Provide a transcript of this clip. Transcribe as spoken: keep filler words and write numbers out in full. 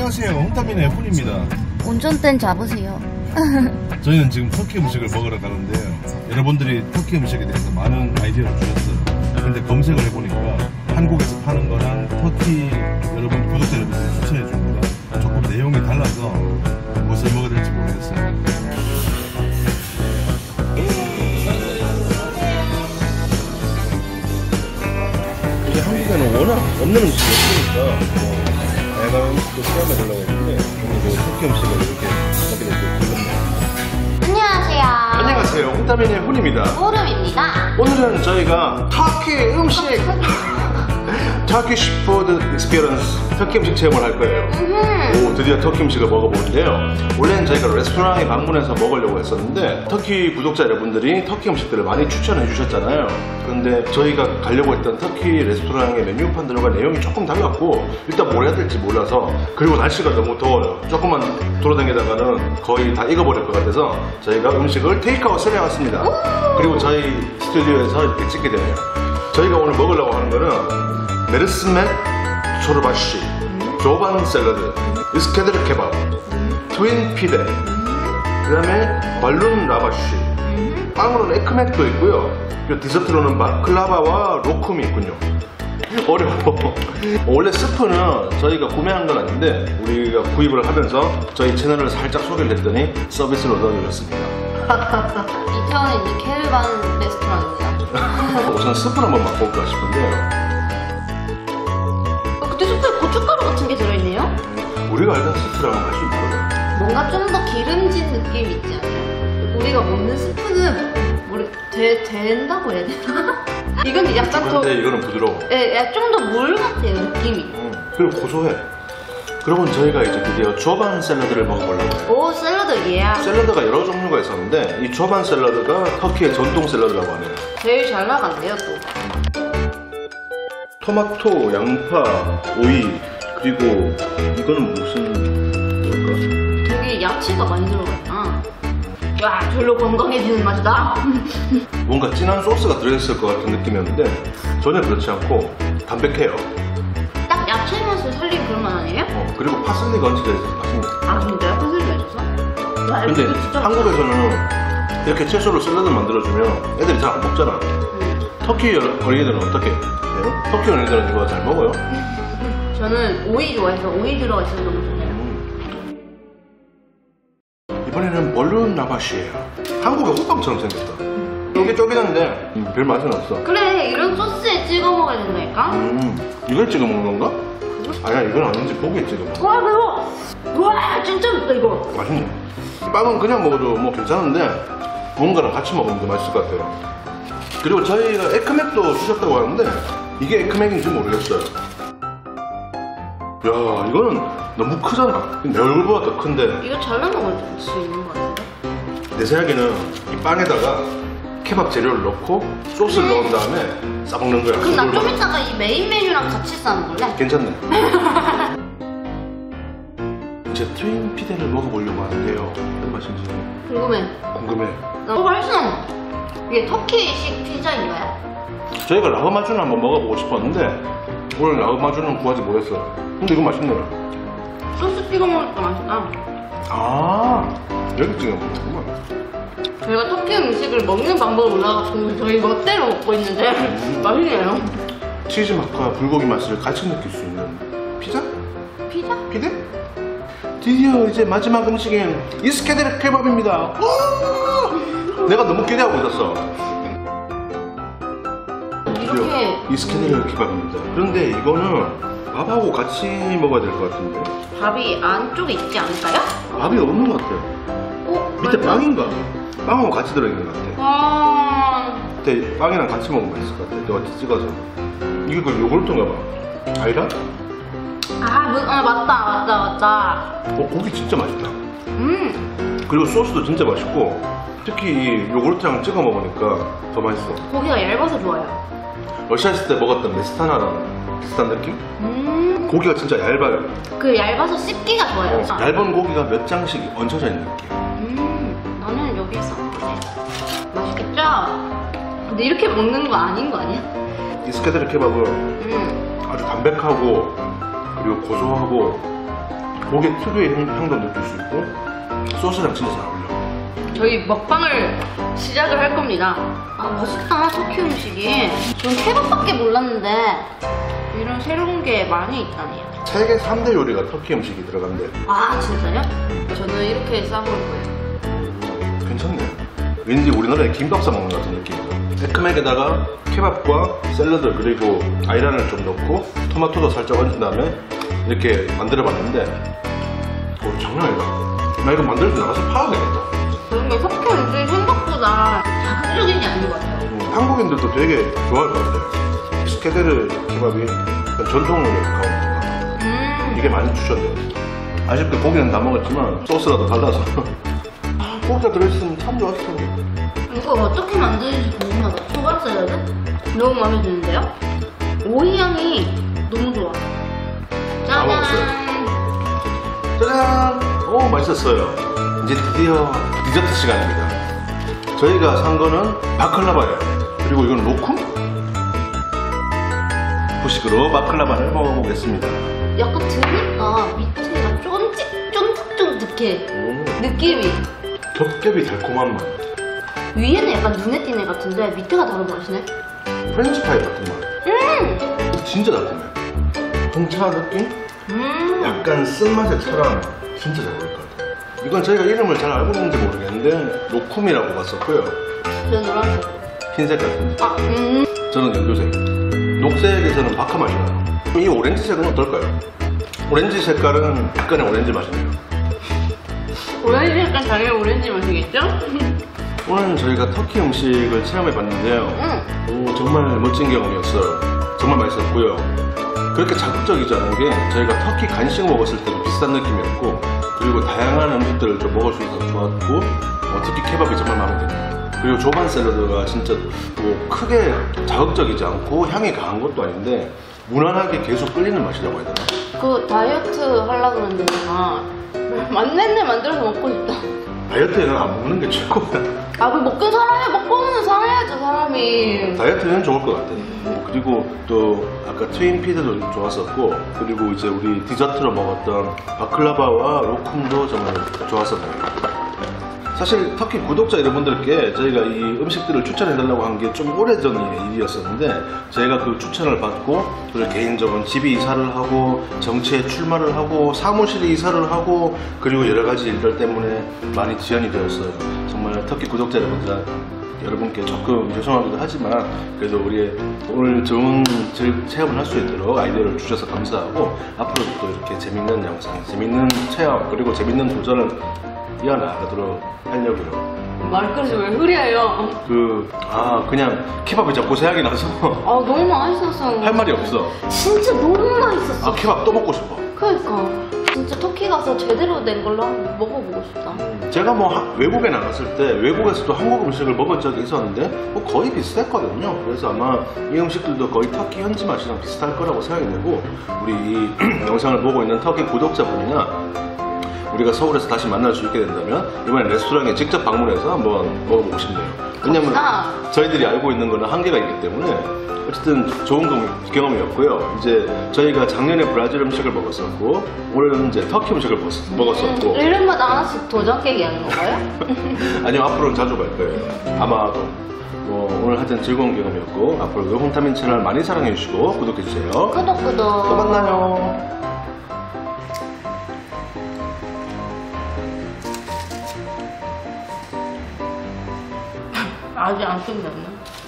안녕하세요. 홍타민의 훈입니다. 운전대는 잡으세요. 저희는 지금 터키 음식을 먹으러 가는데요. 여러분들이 터키 음식에 대해서 많은 아이디어를 주셨어요. 근데 검색을 해보니까 한국에서 파는 거랑 터키 여러분 구독자 여러분들이 추천해 줍니다. 조금 내용이 달라서 무엇을 먹어야 될지 모르겠어요. 이게 한국에는 워낙 없는 음식이 없으니까 다양한 음식도 체험해보려고 했는데 오늘 터키 음식을 이렇게 먹게 돼서 즐겁네요. 안녕하세요. 안녕하세요. 홍타민의 훈입니다. 오름입니다. 오늘은 저희가 터키 음식 터키시 푸드 익스피리언스 터키 음식 체험을 할 거예요. 오, 드디어 터키 음식을 먹어보는데요. 원래는 저희가 레스토랑에 방문해서 먹으려고 했었는데 터키 구독자 여러분들이 터키 음식들을 많이 추천해 주셨잖아요. 그런데 저희가 가려고 했던 터키 레스토랑의 메뉴판들과 내용이 조금 달랐고 일단 뭘 해야 될지 몰라서, 그리고 날씨가 너무 더워요. 조금만 돌아다니다가는 거의 다 익어버릴 것 같아서 저희가 음식을 테이크아웃을 해왔습니다. 그리고 저희 스튜디오에서 이렇게 찍게 되네요. 저희가 오늘 먹으려고 하는 거는 메르스멧 초르바시, 조반 샐러드, 이스케드르 케밥, 트윈 피데, 그 다음에 발룬 라바시, 빵으로는 에크맥도 있고요. 그리고 디저트로는 바클라바와 로쿰이 있군요. 어려워. 원래 스프는 저희가 구매한 건 아닌데 우리가 구입을 하면서 저희 채널을 살짝 소개를 했더니 서비스로 넣어드렸습니다. 이태원에 있는 케르반 레스토랑입니다. 우선 스프를 한번 맛볼까 싶은데요. 근데 스프에 고춧가루 같은 게 들어있네요? 우리가 알던 스프랑은 맛이 다르다. 뭔가 좀 더 기름진 느낌이 있지 않아요? 우리가 먹는 스프는 모르, 되, 된다고 해야 되나? 이건 약간 더. 근데 이거는 부드러워. 예, 좀 더 물 같아요, 느낌이. 음, 그리고 고소해. 그리고 저희가 이제 드디어 조반 샐러드를 먹어보려고 해요. 오, 샐러드, 예. 샐러드가 여러 종류가 있었는데 이 조반 샐러드가 터키의 전통 샐러드라고 하네요. 제일 잘 나간대요, 또. 토마토, 양파, 오이, 그리고 이거는 무슨 뭘까? 되게 야채가 많이 들어가 있나? 야, 별로 건강해지는 맛이다. 뭔가 진한 소스가 들어있을 것 같은 느낌이었는데 전혀 그렇지 않고 담백해요. 딱 야채 맛을 살린 그런 맛 아니에요? 어, 그리고 파슬리가 얹혀져 있어서 맛있네. 아, 진짜요? 파슬리가 있어서? 와, 근데 이거 진짜 한국에서는 이렇게 채소로 샐러드 만들어주면 애들이 잘 안 먹잖아. 음. 터키 어린이들은 어떻게 해요? 터키 어린이들은 이거 잘 먹어요? 저는 오이 좋아해서 오이 들어가 있어서 너무 좋네요. 음. 이번에는 벌룬 라바시예요. 한국의 호빵처럼 생겼다. 쫄깃쫄깃한데 음, 별 맛은 없어. 그래, 이런 소스에 찍어 먹어야 된다니까? 음, 이걸 찍어 먹는 건가? 아니야, 이건 아닌지 고기에 찍어 먹어. 와, 매워! 와, 진짜 맵다, 이거. 맛있네. 빵은 그냥 먹어도 뭐 괜찮은데 무언가랑 같이 먹으면 더 맛있을 것 같아요. 그리고 저희가 에크맥도 주셨다고 하는데 이게 에크맥인지 모르겠어요. 야, 이거는 너무 크잖아. 내 얼굴보다 더 큰데. 이거 잘라 먹을 수 있는 것 같은데? 내 생각에는 이 빵에다가 케밥 재료를 넣고 소스를 음. 넣은 다음에 싸먹는 거야. 그럼 나 좀 이따가 이 메인 메뉴랑 같이 싸먹을래? 괜찮네. 이제 트윈 피데를 먹어보려고 하는데요. 어떤 맛인지 궁금해. 궁금해. 너무 맛있어. 이게 터키식 피자인가요? 저희가 라흐마준을 한번 먹어보고 싶었는데 오늘 라흐마준은 구하지 못했어요. 근데 이거 맛있네요. 소스 찍어 먹으니까 맛있다. 아, 여기 찍어 먹는구나. 저희가 터키 음식을 먹는 방법을 몰라가지고 저희 멋대로 먹고 있는데 음. 맛있네요. 치즈 맛과 불고기 맛을 같이 느낄 수 있는 피자? 피자? 피데? 드디어 이제 마지막 음식인 이스케드르 케밥입니다. 내가 너무 기대하고 있었어. 이렇게 이스케드르 케밥입니다. 그런데 이거는 밥하고 같이 먹어야 될 것 같은데 밥이 안쪽에 있지 않을까요? 밥이 없는 것 같아요. 어? 밑에 맞나? 빵인가? 빵하고 같이 들어있는 것 같아. 아... 근데 빵이랑 같이 먹으면 맛있을 것 같아. 너가 찍어서. 이게 그 요구르트인가 봐. 아니라? 아, 무, 아 맞다 맞다 맞다. 어, 고기 진짜 맛있다. 음, 그리고 소스도 진짜 맛있고 특히 이 요구르트랑 찍어 먹으니까 더 맛있어. 고기가 얇아서 좋아요. 러시아 있을 때 먹었던 메스타나랑 비슷한 느낌? 음, 고기가 진짜 얇아요. 그 얇아서 씹기가 좋아요. 어, 얇은 고기가 몇 장씩 얹혀져 있는 느낌. 음, 나는 여기에서 맛있겠죠? 근데 이렇게 먹는 거 아닌 거 아니야? 이스케드르 케밥은 음, 아주 담백하고 그리고 고소하고 고기 특유의 향, 향도 느낄 수 있고 소스랑 진짜 잘 어울려. 저희 먹방을 시작을 할 겁니다. 아 맛있다 터키 음식이. 전 케밥밖에 몰랐는데 이런 새로운 게 많이 있다니. 세계 삼 대 요리가 터키 음식이 들어간대. 아 진짜요? 저는 이렇게 싸볼 거예요. 괜찮네. 왠지 우리나라에 김밥 싸먹는 것 같은 느낌이죠. 새콤하게다가 케밥과 샐러드 그리고 아이란을 좀 넣고 토마토도 살짝 얹은 다음에 이렇게 만들어 봤는데 오, 장난 아니다. 나 이거 만들 때 나가서 파야 되겠다. 그런데 터키 음식이 생각보다 자극적인 게 아닌 것 같아요. 음, 한국인들도 되게 좋아할 것 같아요. 스케데르 케밥이 약간 전통으로 가까운 음. 이게 많이 추천돼요. 아쉽게 고기는 다 먹었지만 소스라도 달라서 아, 고기가 들어있으면 참 좋았을 텐데. 이거 어떻게 만드는지 궁금하다. 초밥 샐러드? 너무 마음에 드는데요? 오이 향이 너무 좋아. 다 먹었어요. 짜잔! 오, 맛있었어요. 이제 드디어 디저트 시간입니다. 저희가 산 거는 바클라바예요. 그리고 이건 로쿰? 후식으로 바클라바를 먹어보겠습니다. 약간 드니까 밑에가 쫀득, 쫀득쫀득해. 음, 느낌이. 겹겹이 달콤한 맛. 위에는 약간 눈에 띄네 같은데 밑에가 다른 맛이네. 프렌치 파이 같은 맛. 음! 진짜 달콤해. 홍차 느낌? 음! 약간 쓴맛의 차랑 진짜 잘 어울릴 것 같아요. 이건 저희가 이름을 잘 알고 있는지 모르겠는데 로쿰이라고 봤었고요. 저 노란색. 흰색 같은데. 아, 음. 저는 연두색. 녹색에서는 바카 맛이 나요. 이 오렌지색은 어떨까요? 오렌지 색깔은 약간의 오렌지 맛이네요. 오렌지 약간 당연히 오렌지 맛이겠죠? 오늘 저희가 터키 음식을 체험해 봤는데요. 응. 오, 정말 멋진 경험이었어요. 정말 맛있었고요. 그렇게 자극적이지 않은 게 저희가 터키 간식 먹었을 때도 비슷한 느낌이었고, 그리고 다양한 음식들을 좀 먹을 수 있어서 좋았고, 어, 특히 케밥이 정말 마음에 드네요. 그리고 조반 샐러드가 진짜 뭐 크게 자극적이지 않고 향이 강한 것도 아닌데 무난하게 계속 끌리는 맛이라고 해야 되나? 그 다이어트 하려고 그러는데 내가 만렙내 만들어서 먹고 싶다. 다이어트에는 안 먹는 게 최고야. 아, 그 먹긴 살아야, 먹고는 살아야죠, 사람이. 다이어트는 좋을 것 같아요. 뭐 그리고 또 아까 트윈 피드도 좋았었고, 그리고 이제 우리 디저트로 먹었던 바클라바와 로쿰도 정말 좋았었네요. 사실 터키 구독자 여러분들께 저희가 이 음식들을 추천해달라고 한 게 좀 오래전의 일이었었는데, 저희가 그 추천을 받고 그리고 개인적인 집이 이사를 하고 정치에 출마를 하고 사무실에 이사를 하고 그리고 여러 가지 일들 때문에 많이 지연이 되었어요. 정말 터키 구독자 여러분들 여러분께 조금 죄송하기도 하지만 그래도 우리 오늘 좋은 즐- 체험을 할 수 있도록 아이디어를 주셔서 감사하고, 앞으로도 또 이렇게 재밌는 영상, 재밌는 체험 그리고 재밌는 도전을 이어나가도록 하려고요. 말끝이 왜 흐려요? 그, 아, 그냥 케밥이 자꾸 생각이 나서 아, 너무 맛있었어. 할 말이 없어. 진짜 너무 맛있었어. 아, 케밥 또 먹고 싶어. 그러니까. 진짜 터키 가서 제대로 된 걸로 한번 먹어보고 싶다. 제가 뭐 하- 외국에 나갔을 때 외국에서도 한국 음식을 먹은 적이 있었는데 뭐 거의 비슷했거든요. 그래서 아마 이 음식들도 거의 터키 현지 맛이랑 비슷할 거라고 생각이 되고, 우리 이 영상을 보고 있는 터키 구독자분이나 우리가 서울에서 다시 만날 수 있게 된다면 이번에 레스토랑에 직접 방문해서 한번 먹어보고 싶네요. 왜냐면 아. 저희들이 알고 있는 거는 한계가 있기 때문에. 어쨌든 좋은 경험이었고요. 이제 저희가 작년에 브라질 음식을 먹었었고 올해는 이제 터키 음식을 먹었- 먹었었고 음, 일 년마다 하나씩 도전 깨기 하는 건가요? 아니요, 앞으로는 자주 갈 거예요. 아마도. 뭐 오늘 하여튼 즐거운 경험이었고, 앞으로도 홍타민 채널 많이 사랑해주시고 구독해주세요. 구독 구독. 또 만나요. 아직 안 끝났나?